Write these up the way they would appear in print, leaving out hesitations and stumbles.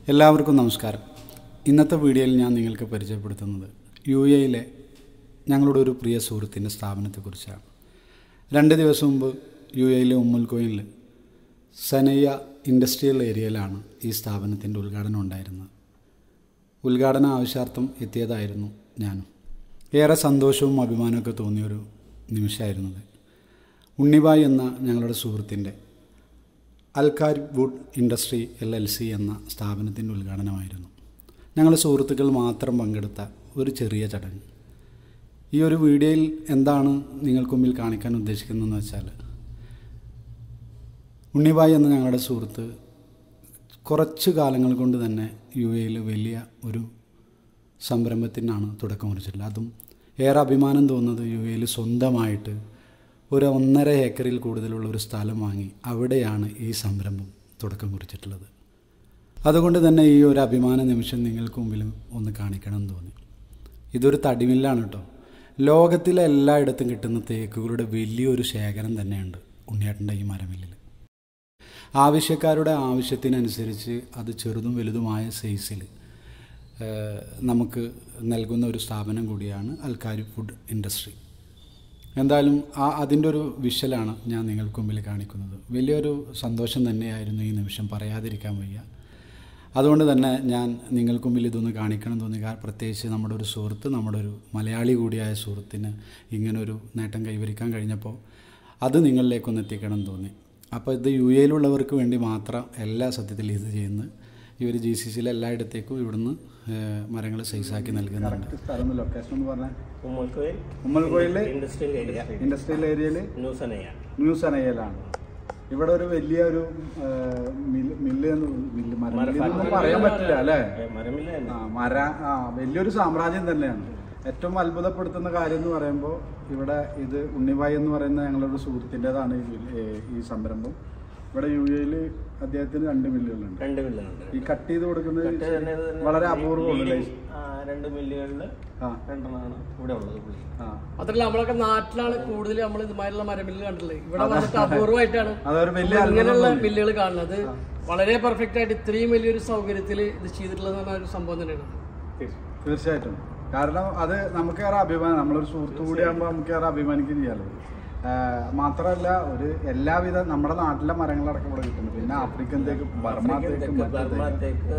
എല്ലാവർക്കും നമസ്കാരം. ഇന്നത്തെ വീഡിയോയിൽ ഞാൻ നിങ്ങൾക്ക് പരിചയപ്പെടുത്തുന്നത് UAE ഞങ്ങളുടെ ഒരു പ്രിയ സുഹൃത്തിൻ്റെ സ്ഥാപനത്തെക്കുറിച്ചാണ്. 2 ദിവസം മുമ്പ് UAE ഉമ്മുൽ ഖുവൈനിൽ സനയ്യ ഇൻഡസ്ട്രിയൽ ഏരിയയിലാണ് ഈ സ്ഥാപനത്തിൻ്റെ ഉദ്ഘാടനം ഉണ്ടായിരുന്നത്. ഉദ്ഘാടന ആവശ്യാർത്ഥം എത്തിയതായിരുന്നു ഞാനും. ഏറെ സന്തോഷവും അഭിമാനമൊക്കെ തോന്നിയൊരു നിമിഷമായിരുന്നത്. ഉണ്ണിബായ് എന്ന ഞങ്ങളുടെ സുഹൃത്തിൻ്റെ അൽക്കാരിബ് വുഡ് ഇൻഡസ്ട്രി LLC എന്ന സ്ഥാപനത്തിൻ്റെ ഉദ്ഘാടനമായിരുന്നു. ഞങ്ങളുടെ സുഹൃത്തുക്കൾ മാത്രം പങ്കെടുത്ത ഒരു ചെറിയ ചടങ്ങ്. ഈ ഒരു വീഡിയോയിൽ എന്താണ് നിങ്ങൾക്ക് മുമ്പിൽ കാണിക്കാൻ ഉദ്ദേശിക്കുന്നതെന്ന് വെച്ചാൽ, ഉണ്ണിബായ് എന്ന ഞങ്ങളുടെ സുഹൃത്ത് കുറച്ച് കാലങ്ങൾ കൊണ്ട് തന്നെ UAE വലിയ ഒരു സംരംഭത്തിനാണ് തുടക്കം കുറിച്ചിട്ടുള്ളത്. അതും ഏറെ അഭിമാനം തോന്നുന്നത് UAE സ്വന്തമായിട്ട് ഒരു 1.5 ഏക്കറിൽ കൂടുതലുള്ള ഒരു സ്ഥലം വാങ്ങി അവിടെയാണ് ഈ സംരംഭം തുടക്കം കുറിച്ചിട്ടുള്ളത്. അതുകൊണ്ട് തന്നെ ഈ ഒരു അഭിമാന നിമിഷം നിങ്ങൾക്ക് മുമ്പിലും ഒന്ന് കാണിക്കണം എന്ന് തോന്നി. ഇതൊരു തടിമില്ലാണ് കേട്ടോ. ലോകത്തിലെ എല്ലായിടത്തും കിട്ടുന്ന തേക്കുകളുടെ വലിയൊരു ശേഖരം തന്നെയുണ്ട് ഉണ്ണിയേട്ടൻ്റെ ഈ മരമില്ലിൽ. ആവശ്യക്കാരുടെ ആവശ്യത്തിനനുസരിച്ച് അത് ചെറുതും വലുതുമായ സൈസിൽ നമുക്ക് നൽകുന്ന ഒരു സ്ഥാപനം കൂടിയാണ് അൽക്കാരിബ് വുഡ് ഇൻഡസ്ട്രി. എന്തായാലും അതിൻ്റെ ഒരു വിഷ്വലാണ് ഞാൻ നിങ്ങൾക്ക് മുമ്പിൽ കാണിക്കുന്നത്. വലിയൊരു സന്തോഷം തന്നെയായിരുന്നു ഈ നിമിഷം, പറയാതിരിക്കാൻ വയ്യ. അതുകൊണ്ട് തന്നെ ഞാൻ നിങ്ങൾക്ക് മുമ്പിൽ ഇതൊന്ന് കാണിക്കണം തോന്നി. പ്രത്യേകിച്ച് നമ്മുടെ ഒരു സുഹൃത്ത്, നമ്മുടെ ഒരു മലയാളി കൂടിയായ സുഹൃത്തിന് ഇങ്ങനൊരു നേട്ടം കൈവരിക്കാൻ കഴിഞ്ഞപ്പോൾ അത് നിങ്ങളിലേക്കൊന്ന് എത്തിക്കണം തോന്നി. അപ്പോൾ ഇത് UAE വേണ്ടി മാത്രം എല്ലാ സത്യത്തിൽ ഇത് ചെയ്യുന്നത്. ഇവർ GCCയിലെ എല്ലായിടത്തേക്കും ഇവിടുന്ന് മരങ്ങൾ സൈസാക്കി നൽകുന്നുണ്ട്. സ്ഥലം ലൊക്കേഷൻ എന്ന് പറഞ്ഞാൽ ഉമ്മുൽ ഖുവൈനിലെ ഇൻഡസ്ട്രിയൽ ഏരിയയിൽ ന്യൂ സനയ്യയിലാണ്. ഇവിടെ ഒരു വലിയ ഒരു മരമില്ലെന്ന് പറയാൻ പറ്റില്ല അല്ലേ? വലിയൊരു സാമ്രാജ്യം തന്നെയാണ്. ഏറ്റവും അത്ഭുതപ്പെടുത്തുന്ന കാര്യം എന്ന് പറയുമ്പോൾ ഇവിടെ ഇത് ഉണ്ണിബായ് എന്ന് പറയുന്ന ഞങ്ങളുടെ സുഹൃത്തിൻ്റെതാണ് ഈ സംരംഭം. ഇവിടെ UAE അദ്ദേഹത്തിന് 2 മില്ലുകളുണ്ട്. 2 മില്ലുണ്ട്. ഈ കട്ട് ചെയ്ത് കൊടുക്കുന്നത് വളരെ അപൂർവമാണ്. 2 മില്ലുകളിൽ 2 ഇവിടെ ഉള്ളത്. മാത്രമല്ല നമ്മളൊക്കെ നാട്ടിലാണ് കൂടുതൽ നമ്മൾ ഇതുമാതിരിയുള്ള മരമില്ല് കണ്ടിട്ടുള്ളത്. ഇവിടെ വന്നിട്ട് അപൂർവമായിട്ടാണ് ഇങ്ങനെയുള്ള മില്ലുകൾ കാണുന്നത്. വളരെ പെർഫെക്റ്റ് ആയിട്ട് ഇത്രയും വലിയൊരു സൗകര്യത്തിൽ ഇത് ചെയ്തിട്ടുള്ളത് ഒരു സംഭവം തന്നെയാണ്. തീർച്ചയായിട്ടും. കാരണം അത് നമുക്കേറെ അഭിമാനം, നമ്മളൊരു സുഹൃത്തു കൂടിയാകുമ്പോൾ നമുക്കേറെ അഭിമാനിക്കുകയും ചെയ്യാമല്ലോ. മാത്രമല്ല ഒരു എല്ലാവിധ നമ്മുടെ നാട്ടിലെ മരങ്ങളടക്കം ഇവിടെ കിട്ടുന്നു. പിന്നെ ആഫ്രിക്കൻ തേക്ക്, ബർമ തേക്ക്,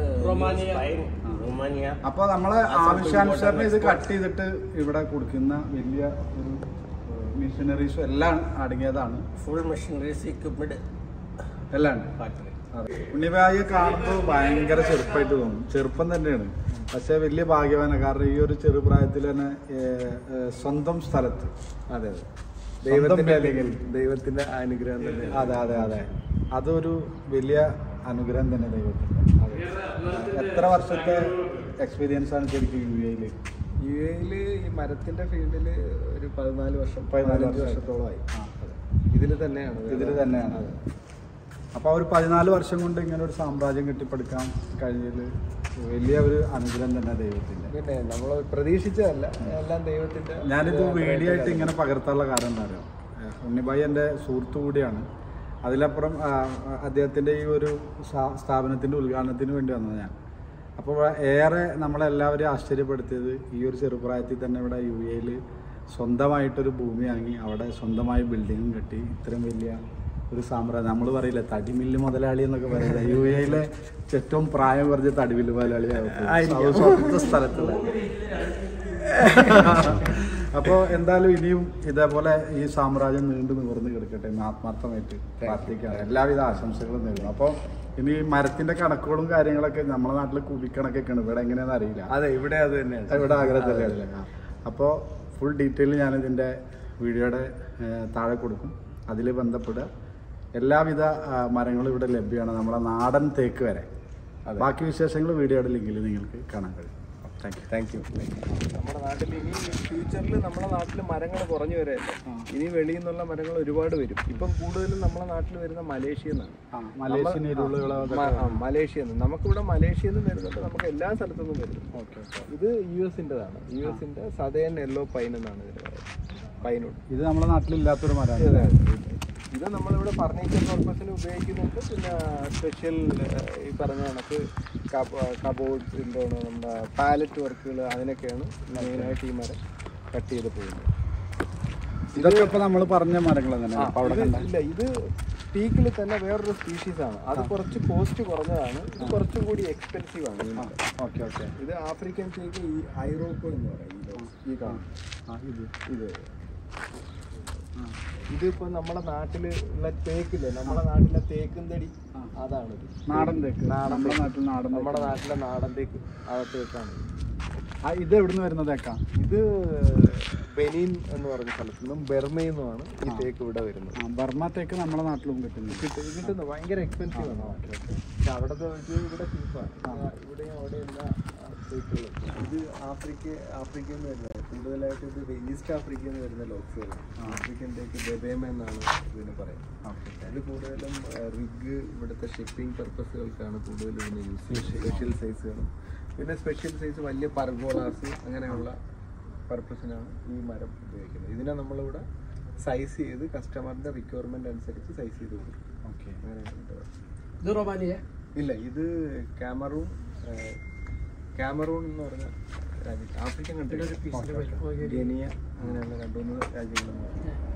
അപ്പോൾ നമ്മളെ ആവശ്യാനുസരണം ഇത് കട്ട് ചെയ്തിട്ട് ഇവിടെ കൊടുക്കുന്ന വലിയ ഒരു മെഷീനറീസും എല്ലാം അടങ്ങിയതാണ്. ഫുൾ മെഷീനറീസ് ഇക്വിപ്മെന്റ് എല്ലാം ഉണ്ട്. ഉണ്ണിബായിയെ കാണുമ്പോൾ ഭയങ്കര ചെറുപ്പമായിട്ട് തോന്നും. ചെറുപ്പം തന്നെയാണ്, പക്ഷെ വലിയ ഭാഗ്യവാനാണ്. കാരണം ഈ ഒരു ചെറുപ്രായത്തിൽ തന്നെ സ്വന്തം സ്ഥലത്ത്, അതെ ദൈവത്തിന്റെ അനുഗ്രഹം തന്നെ. അതെ അതൊരു വലിയ അനുഗ്രഹം തന്നെ ദൈവത്തിന്റെ. എത്ര വർഷത്തെ എക്സ്പീരിയൻസ് ആണ് ശരിക്കും UAE ഈ മരത്തിന്റെ ഫീൽഡിൽ ഒരു 14 വർഷത്തോളമായി. ഇതിൽ തന്നെയാണ്. അപ്പോൾ ഒരു 14 വർഷം കൊണ്ട് ഇങ്ങനെ ഒരു സാമ്രാജ്യം കെട്ടിപ്പടുക്കാൻ കഴിഞ്ഞത് വലിയ ഒരു അനുഗ്രഹം തന്നെ ദൈവത്തിൻ്റെ. പിന്നെ നമ്മൾ പ്രതീക്ഷിച്ചതല്ല, എല്ലാം ദൈവത്തിൻ്റെ. ഞാനിത് വീഡിയോ ആയിട്ട് ഇങ്ങനെ പകർത്താനുള്ള കാരണം എന്താ പറയുക, ഉണ്ണിബായ് എൻ്റെ സുഹൃത്തു കൂടിയാണ്. അതിലപ്പുറം അദ്ദേഹത്തിൻ്റെ ഈ ഒരു സ്ഥാപനത്തിൻ്റെ ഉദ്ഘാടനത്തിന് വേണ്ടി വന്നത് ഞാൻ. അപ്പോൾ ഏറെ നമ്മളെല്ലാവരെയും ആശ്ചര്യപ്പെടുത്തിയത് ഈ ഒരു ചെറുപ്രായത്തിൽ തന്നെ ഇവിടെ UAE സ്വന്തമായിട്ടൊരു ഭൂമി വാങ്ങി അവിടെ സ്വന്തമായി ബിൽഡിങ്ങും കെട്ടി ഇത്രയും വലിയ ഒരു സാമ്രാജ്യം. നമ്മൾ പറയില്ല തടിമില്ല് മുതലാളി എന്നൊക്കെ പറയില്ല, UAE ഏറ്റവും പ്രായം കുറഞ്ഞ തടിമില്ല് മുതലാളിയാവും സ്ഥലത്തുള്ള. അപ്പോൾ എന്തായാലും ഇനിയും ഇതേപോലെ ഈ സാമ്രാജ്യം നീണ്ടു നിവർന്ന് കിടക്കട്ടെ എന്ന് ആത്മാർത്ഥമായിട്ട് പ്രാർത്ഥിക്കുകയാണ്. എല്ലാവിധ ആശംസകളും നേരുന്നു. അപ്പോൾ ഇനി മരത്തിന്റെ കണക്കുകളും കാര്യങ്ങളൊക്കെ നമ്മുടെ നാട്ടിൽ കൂടിക്കണക്കൊക്കെയാണ്. ഇവിടെ എങ്ങനെയാണെന്ന് അറിയില്ല. അതെ, ഇവിടെ അത് തന്നെയാണ്. ഇവിടെ ആഗ്രഹത്തിലല്ലേ. അപ്പോൾ ഫുൾ ഡീറ്റെയിൽ ഞാനിതിൻ്റെ വീഡിയോയുടെ താഴെ കൊടുക്കും. അതിൽ ബന്ധപ്പെടുക. എല്ലാവിധ മരങ്ങളും ഇവിടെ ലഭ്യമാണ്, നമ്മുടെ നാടൻ തേക്ക് വരെ. ബാക്കി വിശേഷങ്ങൾ വീഡിയോയുടെ ലിങ്കിൽ നിങ്ങൾക്ക് കാണാൻ കഴിയും. Thank you. നമ്മുടെ നാട്ടിൽ ഇനി ഫ്യൂച്ചറിൽ നമ്മുടെ നാട്ടിൽ മരങ്ങൾ കുറഞ്ഞു വരല്ലേ. ഇനി വെളിയിൽ നിന്നുള്ള മരങ്ങൾ ഒരുപാട് വരും. ഇപ്പം കൂടുതലും നമ്മുടെ നാട്ടിൽ വരുന്ന മലേഷ്യയിൽ നിന്നാണ്. മലേഷ്യയിൽ നിന്ന് നമുക്കിവിടെ മലേഷ്യയിൽ നിന്ന് വരുന്നുണ്ട്. നമുക്ക് എല്ലാ സ്ഥലത്തു നിന്നും വരുന്നു. ഇത് US-ൻ്റെതാണ്. US-ൻ്റെ സദേൺ യെല്ലോ പൈൻ എന്നാണ് ഇതിൻ്റെ പൈനുണ്ട്. ഇത് നമ്മുടെ നാട്ടിലില്ലാത്തൊരു മരമാണ്. ഇത് നമ്മളിവിടെ ഫർണിച്ചർ പർപ്പസിന് ഉപയോഗിക്കുന്നുണ്ട്. പിന്നെ സ്പെഷ്യൽ ഈ പറഞ്ഞ കണക്ക് കബോർഡ്സ് എന്താണ് നമ്മുടെ പാലറ്റ് വർക്കുകൾ അതിനൊക്കെയാണ് മെയിനായിട്ട് ഈ മരം കട്ട് ചെയ്ത് പോകുന്നത്. ഇതൊക്കെ ഇപ്പോൾ നമ്മൾ പറഞ്ഞ മരങ്ങൾ തന്നെ ഇല്ല, ഇത് പീക്കിൽ തന്നെ വേറൊരു സ്പീഷീസ് ആണ്. അത് കുറച്ച് കോസ്റ്റ് കുറഞ്ഞതാണ്. ഇത് കുറച്ചും കൂടി എക്സ്പെൻസീവ് ആണ് ഈ മരം. Okay okay. ഇത് ആഫ്രിക്കൻ തേക്ക്, ഈ ഐറോപ്പ് എന്ന് പറയും. ഈ കാണും ഇതിപ്പോ നമ്മുടെ നാട്ടില് ഉള്ള തേക്കില്ലേ, നമ്മുടെ നാട്ടിലെ തേക്കും തടി അതാണ്. നാടൻ തേക്ക്, നമ്മുടെ നാട്ടിലെ നാടൻ തേക്ക് ആ തേക്കാണ്. ഇത് എവിടുന്ന് വരുന്ന തേക്കാ? ഇത് ബെനീൻ എന്ന് പറഞ്ഞ സ്ഥലത്തു നിന്നും ബർമയിൽ നിന്നുമാണ് ഈ തേക്ക് ഇവിടെ വരുന്നത്. ബർമ തേക്ക് നമ്മുടെ നാട്ടിലും കിട്ടുന്നു. ഭയങ്കര എക്സ്പെൻസീവ് ആണ് നാട്ടിലൊക്കെ. പക്ഷെ അവിടുത്തെ ഇവിടെ ചീപ്പാണ്. ഇവിടെയും അവിടെ എല്ലാ തേക്കുകളും. ഇത് ആഫ്രിക്കയിൽ നിന്ന് വരുന്നത് കൂടുതലായിട്ട്. ഇത് ഈസ്റ്റ് ആഫ്രിക്കയിൽ നിന്ന് വരുന്ന ലോക്സുകളാണ്. ആഫ്രിക്കൻ തേക്ക് ബെബേമ എന്നാണ് ഇതിന് പറയുന്നത്. ഇത് കൂടുതലും റിഗ്, ഇവിടുത്തെ ഷിപ്പിംഗ് പർപ്പസുകൾക്കാണ് കൂടുതലും ഇതിനെ യൂസ് ചെയ്യുന്നത്. സ്പെഷ്യൽ സൈസുകൾ, പിന്നെ സ്പെഷ്യൽ സൈസ് വലിയ പർഗോളാസ് അങ്ങനെയുള്ള പർപ്പസിനാണ് ഈ മരം ഉപയോഗിക്കുന്നത്. ഇതിനെ നമ്മളിവിടെ സൈസ് ചെയ്ത് കസ്റ്റമറിന്റെ റിക്വയർമെന്റ് അനുസരിച്ച് സൈസ് ചെയ്ത് കൊടുക്കും. ഓക്കെ. ഇത് റൊമാനിയ? ഇല്ല, ഇത് കാമറൂൺ എന്ന് പറഞ്ഞ രാജ്യം, ആഫ്രിക്കൻ കൺട്രി, ഗിനിയ അങ്ങനെയുള്ള 2-3 രാജ്യങ്ങളും.